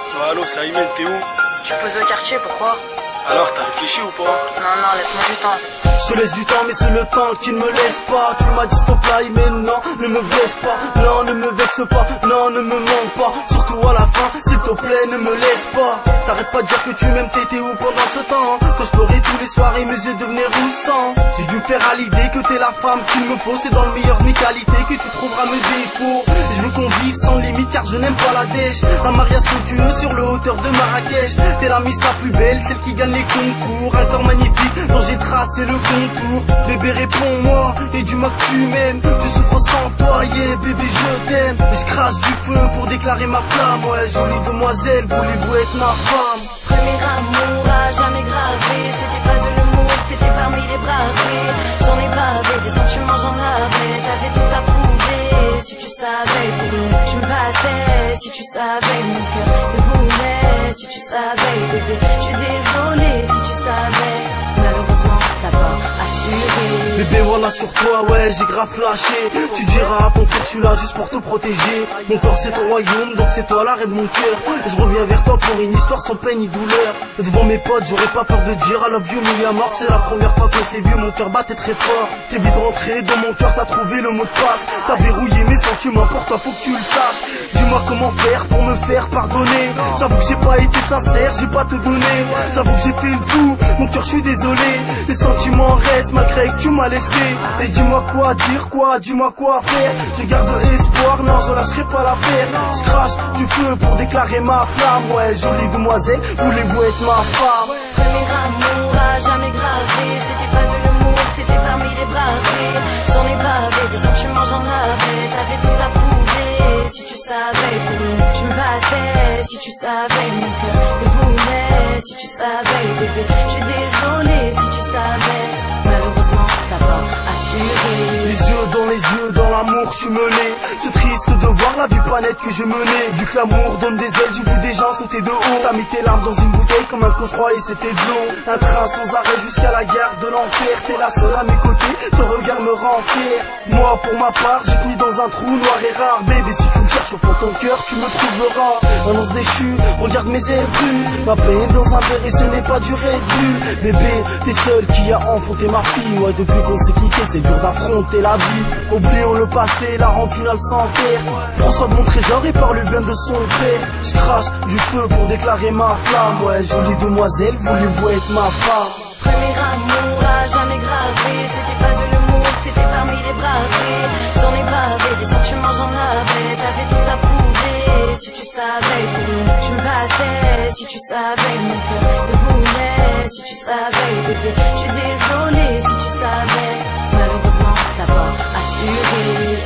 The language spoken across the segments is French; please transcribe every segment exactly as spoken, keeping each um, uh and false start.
Ouais, allô, c'est Aymen, t'es où? Tu poses au quartier, pourquoi? Alors, t'as réfléchi ou pas? Non, non, laisse-moi du temps. Je te laisse du temps mais c'est le temps qui ne me laisse pas. Tu m'as dit stop là mais non, ne me blesse pas. Non, ne me vexe pas, non, ne me manque pas. Surtout à la fin, s'il te plaît, ne me laisse pas. T'arrêtes pas de dire que tu m'aimes, t'étais où pendant ce temps? Quand je pleurais tous les soirs et mes yeux devenaient roussants. J'ai dû me faire à l'idée que t'es la femme qu'il me faut. C'est dans le meilleur de mes qualités que tu trouveras mes défauts. Je veux qu'on vive sans limite car je n'aime pas la dèche. Un mariage somptueux sur le hauteur de Marrakech. T'es la miss la plus belle, celle qui gagne les concours. Un corps magnifique dont j'ai tracé le contour. Bébé réponds-moi, et dis-moi que tu m'aimes. Je souffre sans toi, yeah, bébé je t'aime. Et je crache du feu pour déclarer ma flamme. Ouais, jolie demoiselle, voulez-vous être ma femme? Premier amour à jamais gravé. C'était pas de l'amour, t'étais parmi les bravés. J'en ai bavé, des sentiments j'en avais. T'avais tout approuvé, si tu savais bébé. Je me battais, si tu savais mon cœur te voulait. Si tu savais bébé, je suis désolée si tu savais. Malheureusement t'as pas assuré. Bébé voilà sur toi, ouais j'ai grave flashé. Tu diras à ton frère je suis là juste pour te protéger. Mon corps c'est ton royaume, donc c'est toi la reine de mon cœur. Et je reviens vers toi pour une histoire sans peine ni douleur. Devant mes potes j'aurais pas peur de dire I love you mais à mort. C'est la première fois qu'on s'est vu, mon cœur battait très fort. T'es vite rentré dans mon cœur, t'as trouvé le mot de passe. T'as verrouillé mes sentiments, pour toi faut que tu le saches. Dis-moi comment faire pour me faire pardonner. J'avoue que j'ai pas été sincère, j'ai pas te donné. J'avoue que j'ai fait le fou, mon cœur je suis désolé. Les sentiments restent malgré que tu m'as laissé. Et dis-moi quoi dire, quoi, dis-moi quoi faire. Je garde espoir, non je lâcherai pas l'affaire. Je crache du feu pour déclarer ma flamme. Ouais jolie demoiselle, voulez-vous être ma femme? Premier amour à jamais gravé. C'était pas de l'amour, t'étais parmi les bravés. J'en ai bavé, des sentiments j'en avais. T'avais tout approuvé, si tu savais bébé. Je me battais, si tu savais mon cœur te voulait. Si tu savais bébé, je suis désolée si tu savais. Malheureusement t'as pas assuré. Les yeux dans les yeux, dans l'amour je suis mené. C'est triste de voir la vie pas nette que je menais. Vu que l'amour donne des ailes, j'ai vu des gens sauter de haut. T'as mis tes larmes dans une bouteille comme un con, je croyais c'était de l'eau. Un train sans arrêt jusqu'à la gare de l'enfer. T'es la seule à mes côtés, ton regard me rend fier. Moi pour ma part, j'ai fini dans un trou noir et rare. Bébé si tu me cherches au fond de ton cœur, tu me trouveras. Un once déchu, regarde mes ailes brûlent. Ma peine dans un verre et ce n'est pas du Red Bull. Bébé, t'es seul qui a enfanté ma fille. Ouais depuis qu'on s'est quitté, c'est dur d'affronter la vie. Oublions le passé, la rancune elle s'enterre. Prends soin de mon trésor et parle bien de son frère. Je crache du feu pour déclarer ma flamme. Ouais jolie demoiselle, voulez-vous être ma femme? Premier amour à jamais gravé. C'était pas de l'amour, t'étais parmi les bravés. J'en ai bavé, des sentiments j'en avais. T'avais tout approuvé, si tu savais bébé. Je me battais, si tu savais mon cœur te voulait. Si tu savais bébé, je suis désolée si tu savais. Malheureusement t'as pas assuré.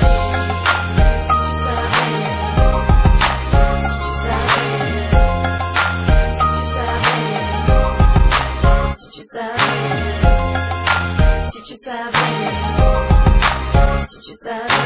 Si tu savais, si tu savais, si tu savais, si tu savais, si tu savais, si tu savais.